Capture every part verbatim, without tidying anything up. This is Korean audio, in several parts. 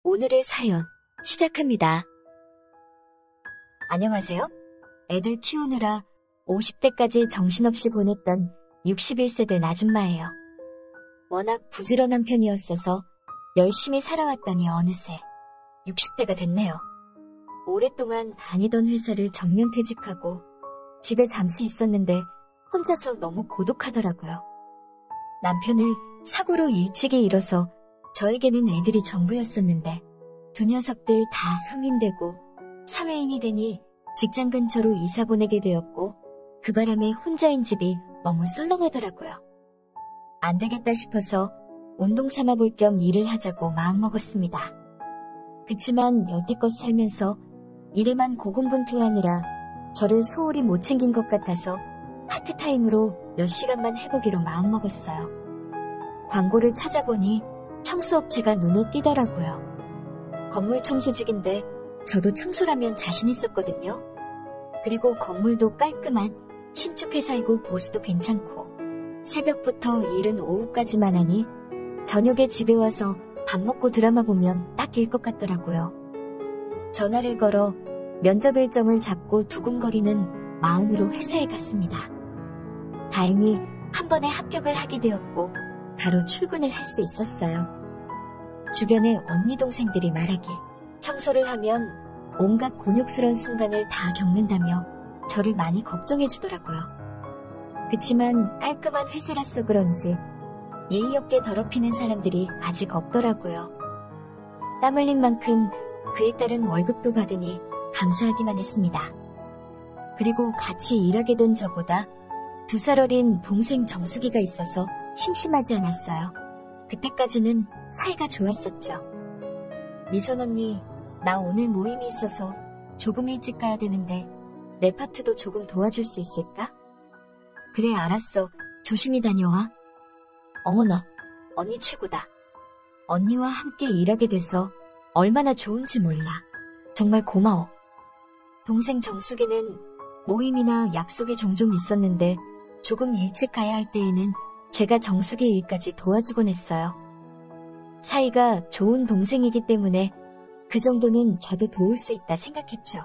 오늘의 사연 시작합니다. 안녕하세요. 애들 키우느라 오십 대까지 정신없이 보냈던 육십일 세 된 아줌마예요. 워낙 부지런한 편이었어서 열심히 살아왔더니 어느새 육십 대가 됐네요. 오랫동안 다니던 회사를 정년퇴직하고 집에 잠시 있었는데 혼자서 너무 고독하더라고요. 남편을 사고로 일찍이 잃어서 저에게는 애들이 전부였었는데 두 녀석들 다 성인 되고 사회인이 되니 직장 근처로 이사 보내게 되었고 그 바람에 혼자인 집이 너무 썰렁하더라고요. 안 되겠다 싶어서 운동 삼아 볼 겸 일을 하자고 마음먹었습니다. 그치만 여태껏 살면서 일에만 고군분투하느라 저를 소홀히 못 챙긴 것 같아서 파트타임으로 몇 시간만 해보기로 마음먹었어요. 광고를 찾아보니 청소업체가 눈에 띄더라고요. 건물 청소직인데 저도 청소라면 자신 있었거든요. 그리고 건물도 깔끔한 신축 회사이고 보수도 괜찮고 새벽부터 일은 오후까지만 하니 저녁에 집에 와서 밥 먹고 드라마 보면 딱일 것 같더라고요. 전화를 걸어 면접 일정을 잡고 두근거리는 마음으로 회사에 갔습니다. 다행히 한 번에 합격을 하게 되었고 바로 출근을 할 수 있었어요. 주변에 언니 동생들이 말하길 청소를 하면 온갖 곤욕스러운 순간을 다 겪는다며 저를 많이 걱정해 주더라고요. 그치만 깔끔한 회사라서 그런지 예의 없게 더럽히는 사람들이 아직 없더라고요. 땀 흘린 만큼 그에 따른 월급도 받으니 감사하기만 했습니다. 그리고 같이 일하게 된 저보다 두 살 어린 동생 정수기가 있어서 심심하지 않았어요. 그때까지는 사이가 좋았었죠. 미선 언니, 나 오늘 모임이 있어서 조금 일찍 가야 되는데 내 파트도 조금 도와줄 수 있을까? 그래, 알았어. 조심히 다녀와. 어머나, 언니 최고다. 언니와 함께 일하게 돼서 얼마나 좋은지 몰라. 정말 고마워. 동생 정수기는 모임이나 약속이 종종 있었는데 조금 일찍 가야 할 때에는 제가 정수기 일까지 도와주곤 했어요. 사이가 좋은 동생이기 때문에 그 정도는 저도 도울 수 있다 생각했죠.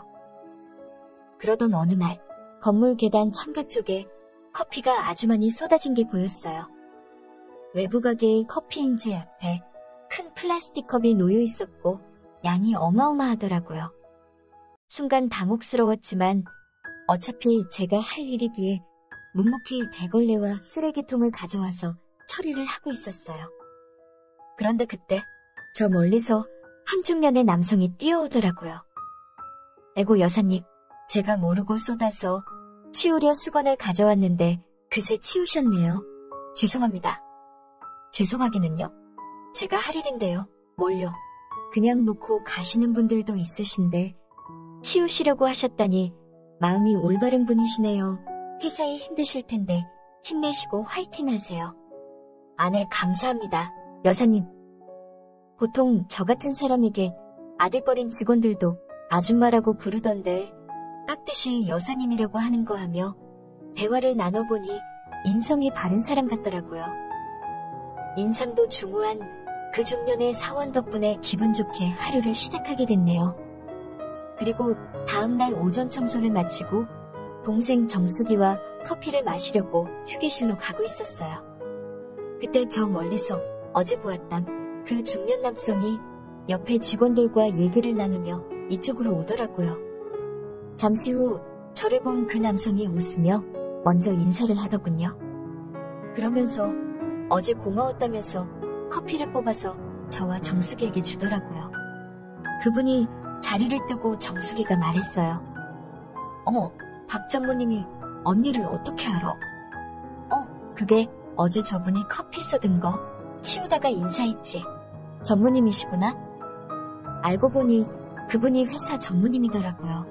그러던 어느 날 건물 계단 창가 쪽에 커피가 아주 많이 쏟아진 게 보였어요. 외부 가게의 커피인지 앞에 큰 플라스틱 컵이 놓여 있었고 양이 어마어마하더라고요. 순간 당혹스러웠지만 어차피 제가 할 일이기에 묵묵히 대걸레와 쓰레기통을 가져와서 처리를 하고 있었어요. 그런데 그때 저 멀리서 한 중년의 남성이 뛰어오더라고요. 에고 여사님, 제가 모르고 쏟아서 치우려 수건을 가져왔는데 그새 치우셨네요. 죄송합니다. 죄송하기는요? 제가 할 일인데요. 뭘요? 그냥 놓고 가시는 분들도 있으신데 치우시려고 하셨다니 마음이 올바른 분이시네요. 회사에 힘드실 텐데 힘내시고 화이팅 하세요. 아, 네, 감사합니다. 여사님. 보통 저 같은 사람에게 아들뻘인 직원들도 아줌마라고 부르던데 깍듯이 여사님이라고 하는 거 하며 대화를 나눠보니 인성이 바른 사람 같더라고요. 인상도 중후한 그 중년의 사원 덕분에 기분 좋게 하루를 시작하게 됐네요. 그리고 다음날 오전 청소를 마치고 동생 정수기와 커피를 마시려고 휴게실로 가고 있었어요. 그때 저 멀리서 어제 보았던 그 중년 남성이 옆에 직원들과 얘기를 나누며 이쪽으로 오더라고요. 잠시 후 저를 본 그 남성이 웃으며 먼저 인사를 하더군요. 그러면서 어제 고마웠다면서 커피를 뽑아서 저와 정수기에게 주더라고요. 그분이 자리를 뜨고 정수기가 말했어요. 어머, 박 전무님이 언니를 어떻게 알아? 어, 그게 어제 저분이 커피 쏟은 거 치우다가 인사했지. 전무님이시구나? 알고 보니 그분이 회사 전무님이더라고요.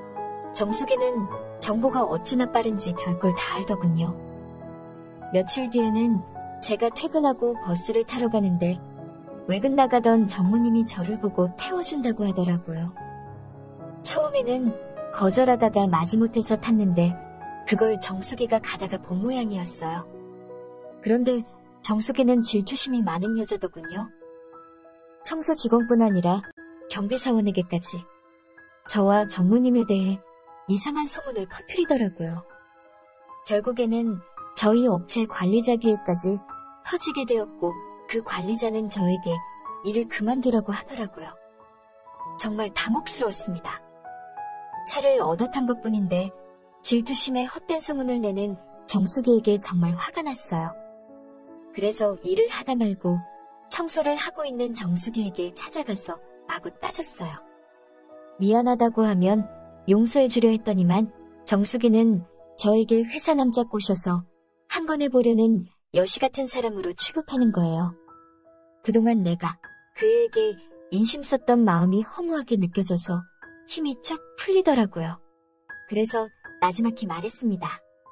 정수기는 정보가 어찌나 빠른지 별걸 다 알더군요. 며칠 뒤에는 제가 퇴근하고 버스를 타러 가는데 외근 나가던 전무님이 저를 보고 태워준다고 하더라고요. 처음에는 거절하다가 마지못해서 탔는데 그걸 정수기가 가다가 본 모양이었어요. 그런데 정수기는 질투심이 많은 여자더군요. 청소 직원뿐 아니라 경비사원에게까지 저와 전무님에 대해 이상한 소문을 퍼뜨리더라고요. 결국에는 저희 업체 관리자 기회까지 터지게 되었고 그 관리자는 저에게 일을 그만두라고 하더라고요. 정말 당혹스러웠습니다. 차를 얻어 탄 것뿐인데 질투심에 헛된 소문을 내는 정수기에게 정말 화가 났어요. 그래서 일을 하다 말고 청소를 하고 있는 정수기에게 찾아가서 마구 따졌어요. 미안하다고 하면 용서해 주려 했더니만 정수기는 저에게 회사 남자 꼬셔서 한 번 해보려는 여시 같은 사람으로 취급하는 거예요. 그동안 내가 그에게 인심 썼던 마음이 허무하게 느껴져서 힘이 쫙 풀리더라고요. 그래서 나지막히 말했습니다.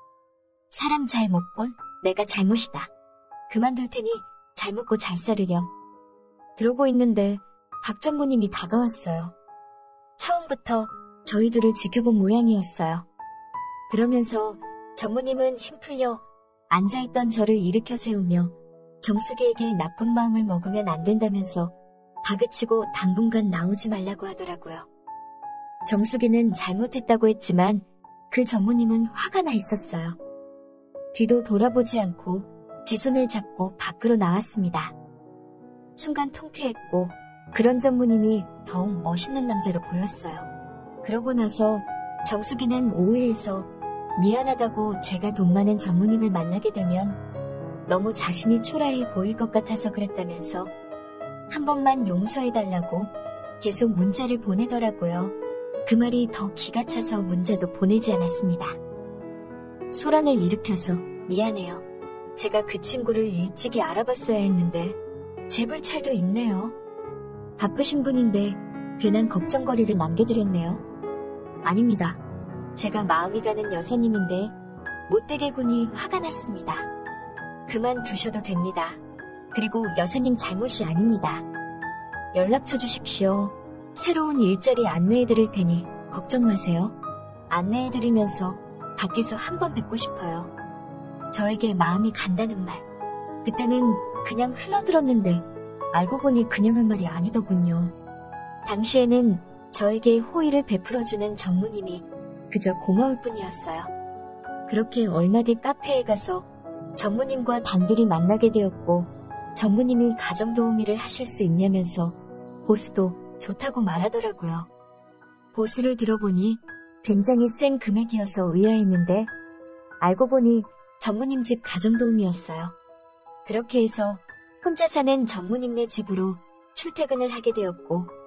사람 잘 못 본 내가 잘못이다. 그만둘 테니 잘 먹고 잘 살으렴. 그러고 있는데 박 전무님이 다가왔어요. 처음부터 저희 둘을 지켜본 모양이었어요. 그러면서 전무님은 힘 풀려 앉아있던 저를 일으켜 세우며 정수기에게 나쁜 마음을 먹으면 안 된다면서 다그치고 당분간 나오지 말라고 하더라고요. 정수기는 잘못했다고 했지만 그 전무님은 화가 나 있었어요. 뒤도 돌아보지 않고 제 손을 잡고 밖으로 나왔습니다. 순간 통쾌했고 그런 전무님이 더욱 멋있는 남자로 보였어요. 그러고 나서 정수기는 오해해서 미안하다고 제가 돈 많은 전무님을 만나게 되면 너무 자신이 초라해 보일 것 같아서 그랬다면서 한 번만 용서해달라고 계속 문자를 보내더라고요. 그 말이 더 기가 차서 문자도 보내지 않았습니다. 소란을 일으켜서 미안해요. 제가 그 친구를 일찍이 알아봤어야 했는데 재불찰도 있네요. 바쁘신 분인데 괜한 걱정거리를 남겨드렸네요. 아닙니다. 제가 마음이 가는 여사님인데 못되게 군이 화가 났습니다. 그만두셔도 됩니다. 그리고 여사님 잘못이 아닙니다. 연락처 주십시오. 새로운 일자리 안내해드릴 테니 걱정 마세요. 안내해드리면서 밖에서 한 번 뵙고 싶어요. 저에게 마음이 간다는 말. 그때는 그냥 흘러들었는데 알고 보니 그냥 한 말이 아니더군요. 당시에는 저에게 호의를 베풀어주는 전무님이 그저 고마울 뿐이었어요. 그렇게 얼마 뒤 카페에 가서 전무님과 단둘이 만나게 되었고 전무님이 가정도우미를 하실 수 있냐면서 보수도 좋다고 말하더라고요. 보수를 들어보니 굉장히 센 금액이어서 의아했는데 알고 보니 전무님 집 가정도우미였어요. 그렇게 해서 혼자 사는 전무님네 집으로 출퇴근을 하게 되었고